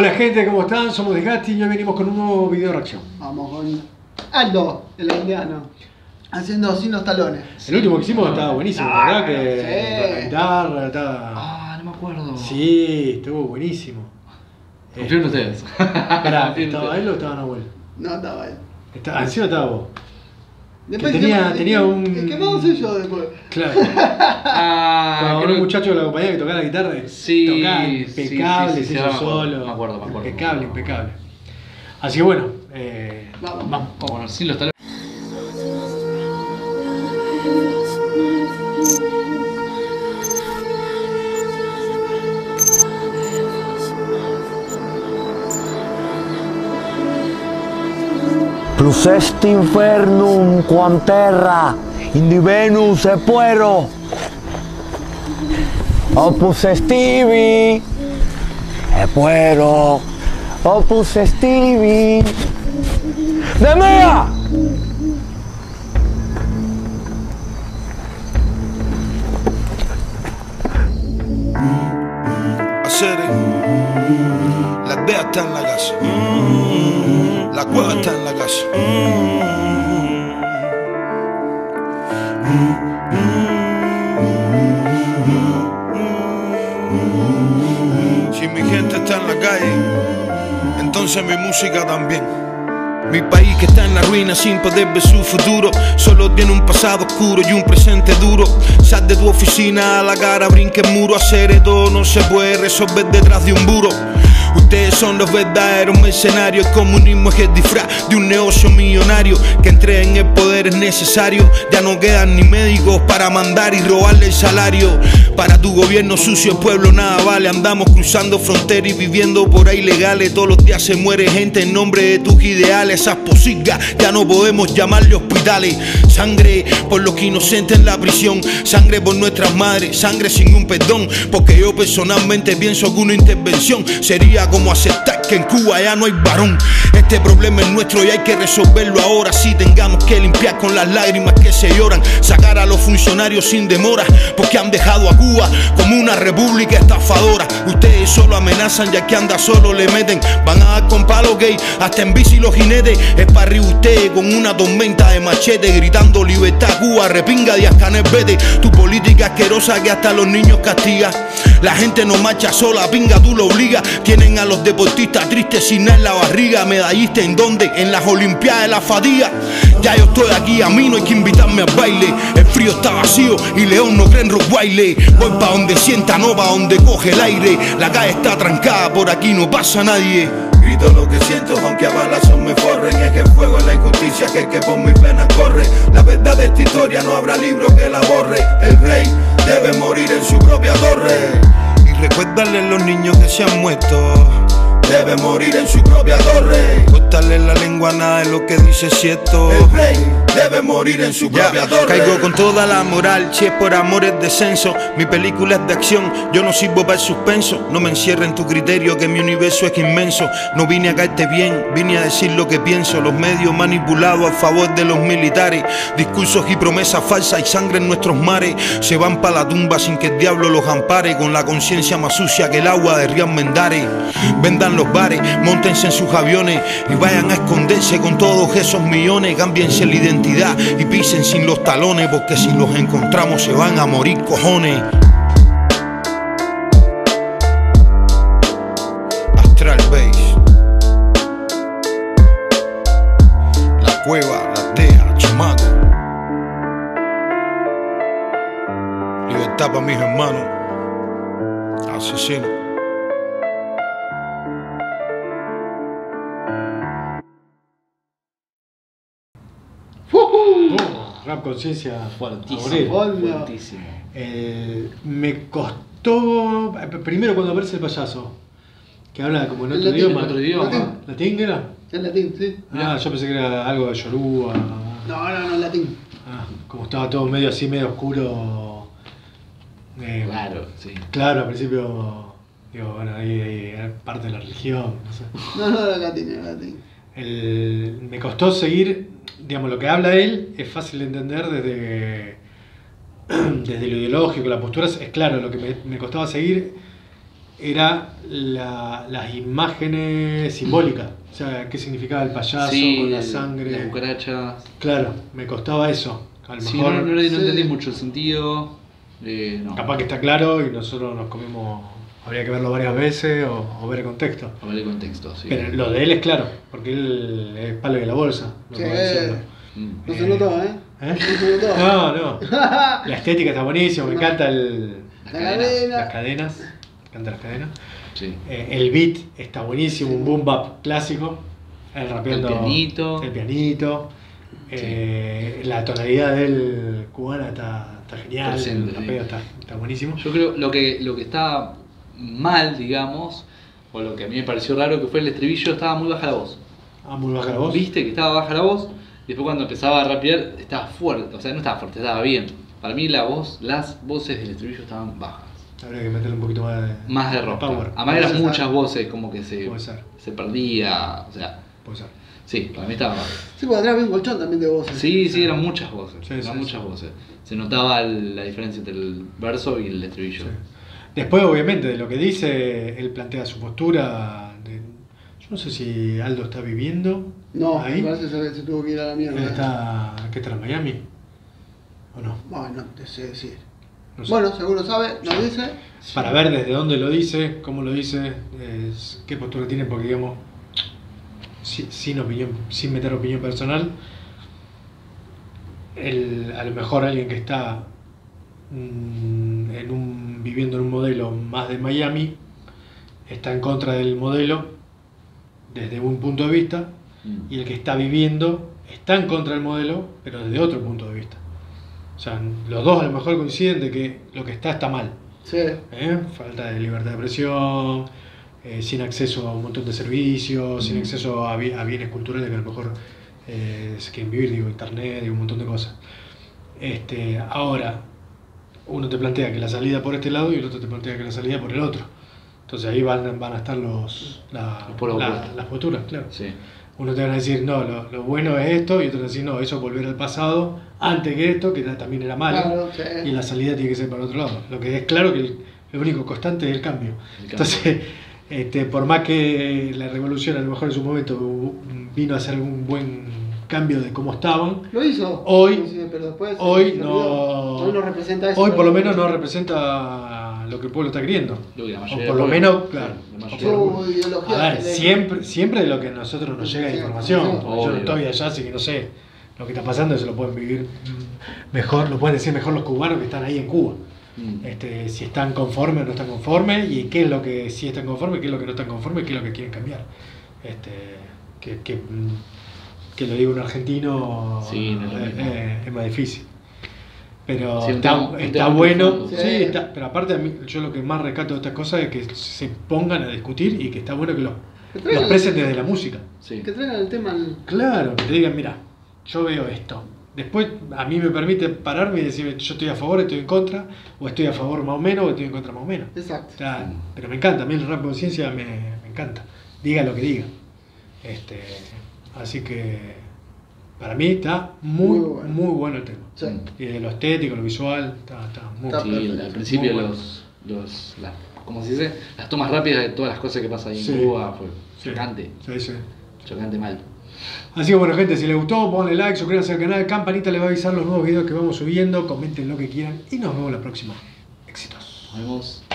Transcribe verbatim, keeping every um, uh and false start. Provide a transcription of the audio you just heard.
Hola gente, ¿cómo están? Somos Desgaste y hoy venimos con un nuevo video de reacción. Vamos con Aldo, el indiano, haciendo sin los talones. El último que hicimos estaba buenísimo, Ah, ¿verdad? Que sí. la guitarra estaba... Ah, no me acuerdo. Sí, estuvo buenísimo. Confío en ustedes. Espera, Confío en ¿estaba ustedes. él o estaba Nahuel? No, estaba él. Está, encima estaba vos. Después Que tenía- que- tenía un- El que más soy yo después. Claro. Ah, Con creo- un muchacho de la compañía que tocaba la guitarra. Sí, tocaba sí, impecable, sí, sí, se sí, hizo ahora me acuerdo, solo. me acuerdo, me acuerdo. Impecable, impecable. Así que bueno, eh, Vamos. vamos. Vamos, sin los talones. Plus est infernum quam terra indi Venus e puero opus estivi e puero opus estivi de mea. Hacer la aldea está en la casa, la cueva está en la casa. Si mi gente está en la calle, entonces mi música también. Mi país que está en la ruina sin poder ver su futuro, solo tiene un pasado oscuro y un presente duro. Sal de tu oficina a la cara, brinque el muro. Hacer todo no se puede resolver detrás de un muro. Ustedes son los verdaderos mercenarios. El comunismo es el disfraz de un negocio millonario. Que entre en el poder es necesario. Ya no quedan ni médicos para mandar y robarle el salario. Para tu gobierno sucio el pueblo nada vale. Andamos cruzando fronteras y viviendo por ahí legales. Todos los días se muere gente en nombre de tus ideales. Esas posilgas ya no podemos llamarle hospitales. Sangre por los inocentes en la prisión. Sangre por nuestras madres. Sangre sin un perdón. Porque yo personalmente pienso que una intervención sería como aceptar que en Cuba ya no hay varón. Este problema es nuestro y hay que resolverlo ahora. Si tengamos que limpiar con las lágrimas que se lloran. Sacar a los funcionarios sin demora. Porque han dejado a Cuba como una república estafadora. Ustedes solo amenazan ya que anda solo le meten. Van a dar con palo gay hasta en bici los jinetes. Es para arriba ustedes con una tormenta de machete. Gritando libertad Cuba, repinga Díaz Canel vete. Tu política asquerosa que hasta los niños castiga. La gente no marcha sola, pinga tú lo obligas. Tienen a los deportistas tristes sin nada en la barriga. Medallista en donde, en las olimpiadas de la fatiga. Ya yo estoy aquí, a mí no hay que invitarme al baile. El frío está vacío y León no cree en Rottweiler. Voy pa' donde sienta, no pa' donde coge el aire. La calle está trancada, por aquí no pasa nadie. Grito lo que siento, aunque a balazos me forren. Es que el fuego es la injusticia, que es que por mis venas corre. La verdad de esta historia no habrá libro que la borre. El rey debe morir en su propia torre. Y recuérdale a los niños que se han muerto. Debe morir en su propia torre. Cortarle la lengua, nada de lo que dice es cierto. El rey debe morir en su propia yeah. torre. Caigo con toda la moral, si es por amor es descenso. Mi película es de acción, yo no sirvo para el suspenso. No me encierre en tu criterio que mi universo es inmenso. No vine a caerte bien, vine a decir lo que pienso. Los medios manipulados a favor de los militares. Discursos y promesas falsas y sangre en nuestros mares. Se van para la tumba sin que el diablo los ampare. Con la conciencia más sucia que el agua de Río Mendare. Vendan los bares, móntense en sus aviones y vayan a esconderse con todos esos millones. Cámbiense la identidad y pisen sin los talones, porque si los encontramos se van a morir cojones. Astral Base, la cueva, la aldea, chamaco. Libertad para mis hermanos, asesinos. Oh, rap conciencia Fuertísimo. Fuertísimo. Eh, me costó. Primero cuando aparece el payaso, que habla como en El otro latín, idioma. otro idioma. Latín. ¿Latín era? Es latín, sí. Ah, yo pensé que era algo de Yoruba. No, no, no, latín. Ah, como estaba todo medio así, medio oscuro. Eh, Claro, sí. Claro, al principio. Digo, bueno, ahí, ahí era parte de la religión, no sé. No, no, era latín, era latín. El, me costó seguir, digamos, lo que habla él es fácil de entender desde, desde lo ideológico, la postura es, es claro, lo que me, me costaba seguir era la- las imágenes simbólicas. O sea, qué significaba el payaso Sí, con la el- sangre. las cucarachas. Claro, me costaba eso. A lo Sí, mejor, no, no, no sí. entendí mucho el sentido. Eh, no. capaz que está claro y nosotros nos comimos. Habría que verlo varias veces o, o ver el contexto. A ver el contexto, sí. Pero lo de él es claro, porque él es palo de la bolsa. No, Sí. puedo decirlo. Mm. No se notó, ¿eh? ¿Eh? No se notó. No, no. La estética está buenísima, me encanta el, Las La cadenas. cadena. las cadenas. Me encantan las cadenas. Sí. Eh, el beat está buenísimo, un boom bap clásico. El rapeando. El pianito. El pianito. Eh, La tonalidad del cubana está, está genial. Presente, el rapeo sí. está, está buenísimo. Yo creo lo que lo que está mal, digamos, o lo que a mí me pareció raro, que fue el estribillo, estaba muy baja la voz. Ah, muy baja la voz. Viste que estaba baja la voz, y después cuando empezaba a rapear estaba fuerte, o sea, no estaba fuerte, estaba bien. Para mí la voz, las voces del estribillo estaban bajas. Habría que meterle un poquito más de, Más de rock. power. Además eran Puede muchas ser. voces, como que se, Puede ser. se perdía, o sea, Puede ser. sí, para mí estaba bajo. Sí, porque atrás había un colchón también de voces. Sí, sí, eran muchas voces, Sí, eran sí, muchas sí. voces. Se notaba el- la diferencia entre el verso y el estribillo. Sí. Después, obviamente, de lo que dice, él plantea su postura. De, yo no sé si Aldo está viviendo No, ahí. me parece que se tuvo que ir a la mierda. Él está, ¿qué está en Miami? ¿O no? Bueno, no te sé decir. No sé. Bueno, seguro sabe, nos dice. Para ver desde dónde lo dice, cómo lo dice, es- qué postura tiene, porque digamos, si- sin opinión, sin meter opinión personal, el- a lo mejor alguien que está mm, en un, viviendo en un modelo más de Miami está en contra del modelo desde un punto de vista, Mm. y el que está viviendo está en contra del modelo, pero desde otro punto de vista. O sea, los dos a lo mejor coinciden de que lo que está está mal. Sí. ¿eh? Falta de libertad de expresión, eh, sin acceso a un montón de servicios, sin Mm. acceso a, bi- a bienes culturales que a lo mejor eh, se quieren vivir, digo, internet, digo, un montón de cosas. Este, ahora, uno te plantea que la salida por este lado y el otro te plantea que la salida por el otro. Entonces ahí van, van a estar los, la- Los polos la- opuestos. las posturas, claro. Sí. Uno te van a decir, no, lo, lo bueno es esto, y otro te van a decir, no, eso es volver al pasado, antes que esto, que ta- también era malo, Claro, sí. y la salida tiene que ser para otro lado. Lo que es claro que el, lo único constante es el cambio. El cambio. Entonces, este, por más que la revolución a lo mejor en su momento vino a ser un buen cambio de cómo estaban, Lo hizo. Hoy- inclusive, pero después hoy se no, olvidó. Hoy no representa eso. hoy por lo pero- menos no representa lo que el pueblo está queriendo. Lo que la O mayoría por del lo pueblo- menos, claro. la mayoría Su del pueblo. ideología. A ver, de- siempre, siempre de lo que a nosotros nos llega de Sí, información. sí, Yo no obvio. estoy allá, así que no sé lo que está pasando, eso lo pueden vivir mm, mejor, lo pueden decir mejor los cubanos que están ahí en Cuba. Mm. Este, si están conformes o no están conformes, y qué es lo que sí están conformes, qué es lo que no están conformes, qué es lo que quieren cambiar. Este, que, que, mm, que lo digo un argentino Sí, no es lo eh, mismo. eh, es más difícil. Pero Sí, un está, tema- un está tema muy bueno, profundo. sí, Sí. está- pero aparte a mí, yo lo que más rescato de estas cosas es que se pongan a discutir y que está bueno que los, Que los traigan- expresen desde la música. Sí. Que traigan el tema al. Claro, que te digan, mira, yo veo esto. Después a mí me permite pararme y decir, yo estoy a favor, estoy en contra, o estoy a favor más o menos, o estoy en contra más o menos. Exacto. O sea, pero me encanta, a mí el rap conciencia me, me encanta. Diga lo que diga. Este, así que para mí está muy, Muy bueno. muy bueno el tema. Sí. Y de lo estético, lo visual, está, está muy Está Sí, perfecto. al principio Muy bueno. los, los las, ¿cómo se dice? Las tomas rápidas de todas las cosas que pasan ahí Sí. en Cuba fue Sí. chocante, Sí, sí. chocante mal. Así que bueno, gente, si les gustó, ponle like, suscríbanse al canal, campanita les va a avisar los nuevos videos que vamos subiendo, comenten lo que quieran y nos vemos la próxima. Éxitos. Nos vemos.